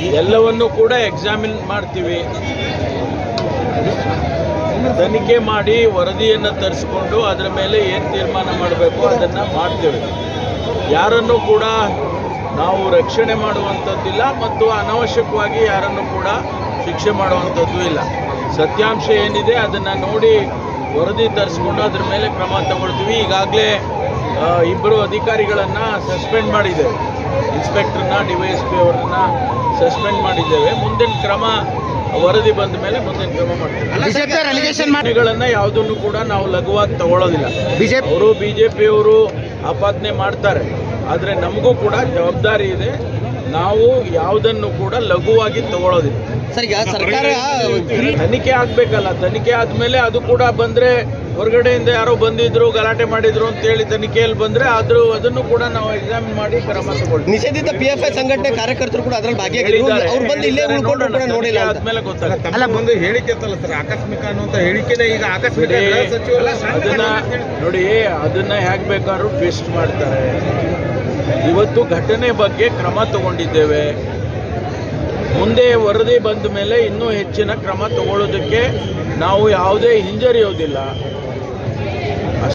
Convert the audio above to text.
ಎಲ್ಲವನ್ನೂ ಕೂಡ ಎಕ್ಸಾಮಿನ್ ಮಾಡ್ತೀವಿ. ತನಿಖೆ ಮಾಡಿ ವರದಿಯನ್ನು ತರಿಸ್ಕೊಂಡು ಅದರ ಮೇಲೆ ಏನು ತೀರ್ಮಾನ ಮಾಡಬೇಕು ಅದನ್ನು ಮಾಡ್ತೇವೆ. ಯಾರನ್ನು ಕೂಡ ನಾವು ರಕ್ಷಣೆ ಮಾಡುವಂಥದ್ದಿಲ್ಲ ಮತ್ತು ಅನವಶ್ಯಕವಾಗಿ ಯಾರನ್ನು ಕೂಡ ಶಿಕ್ಷೆ ಮಾಡುವಂಥದ್ದು ಇಲ್ಲ. ಸತ್ಯಾಂಶ ಏನಿದೆ ಅದನ್ನು ನೋಡಿ ವರದಿ ತರಿಸ್ಕೊಂಡು ಅದರ ಮೇಲೆ ಕ್ರಮ ತಗೊಳ್ತೀವಿ. ಈಗಾಗಲೇ ಇಬ್ಬರು ಅಧಿಕಾರಿಗಳನ್ನು ಸಸ್ಪೆಂಡ್ ಮಾಡಿದ್ದೇವೆ. ಇನ್ಸ್ಪೆಕ್ಟರ್ನ DYSP ಅವರನ್ನ ಸಸ್ಪೆಂಡ್ ಮಾಡಿದ್ದೇವೆ. ಮುಂದಿನ ಕ್ರಮ ವರದಿ ಬಂದ ಮೇಲೆ ಮುಂದಿನ ಕ್ರಮ ಮಾಡ್ತೀವಿ. ಯಾವುದನ್ನು ಕೂಡ ನಾವು ಲಘುವಾಗಿ ತಗೊಳ್ಳೋದಿಲ್ಲ. ಅವರು ಬಿಜೆಪಿಯವರು ಆಪಾದನೆ ಮಾಡ್ತಾರೆ, ಆದರೆ ನಮಗೂ ಕೂಡ ಜವಾಬ್ದಾರಿ ಇದೆ. ನಾವು ಯಾವುದನ್ನು ಕೂಡ ಲಘುವಾಗಿ ತಗೊಳ್ಳೋದಿಲ್ಲ. ಸರ್, ಈಗ ಸರ್ಕಾರ ತನಿಖೆ ಆಗ್ಬೇಕಲ್ಲ, ತನಿಖೆ ಆದ್ಮೇಲೆ ಅದು ಕೂಡ ಬಂದ್ರೆ ಹೊರಗಡೆಯಿಂದ ಯಾರೋ ಬಂದಿದ್ರು ಗಲಾಟೆ ಮಾಡಿದ್ರು ಅಂತೇಳಿ ತನಿಖೆಯಲ್ಲಿ ಬಂದ್ರೆ ಅದನ್ನು ಕೂಡ ನಾವು ಎಕ್ಸಾಮಿನ್ ಮಾಡಿ ಕ್ರಮ ತಗೊಳ್ತೀವಿ. ನಿಷೇಧಿತ PFI ಸಂಘಟನೆ ಕಾರ್ಯಕರ್ತರು ಕೂಡ ಅದರಲ್ಲಿ ಭಾಗಿಯಾಗಿದ್ದಾರೆ. ಅವ್ರು ಬಂದು ಇಲ್ಲೇ ಉಳ್ಕೊಂಡ್ರು ಕೂಡ ನೋಡಿಲ್ಲ ಆದ್ಮೇಲೆ ಗೊತ್ತಾಗುತ್ತೆ. ಅಲ್ಲ, ಒಂದು ಹೇಳಿಕೆ ಇತ್ತಲ್ಲ ಸರ್, ಆಕಸ್ಮಿಕ ಅನ್ನುವಂತ ಹೇಳಿಕೆನೇ ಈಗ ಆಕಸ್ಮಿಕ ಅದನ್ನ ನೋಡಿ, ಅದನ್ನ ಹೇಗೆ ಬೇಕಾದ್ರೂ ಟ್ವಿಸ್ಟ್ ಮಾಡ್ತಾರೆ. ಇವತ್ತು ಘಟನೆ ಬಗ್ಗೆ ಕ್ರಮ ತಗೊಂಡಿದ್ದೇವೆ. ಮುಂದೆ ವರದಿ ಬಂದ ಮೇಲೆ ಇನ್ನೂ ಹೆಚ್ಚಿನ ಕ್ರಮ ತಗೊಳ್ಳೋದಕ್ಕೆ ನಾವು ಯಾವುದೇ ಹಿಂಜರಿಯೋದಿಲ್ಲ.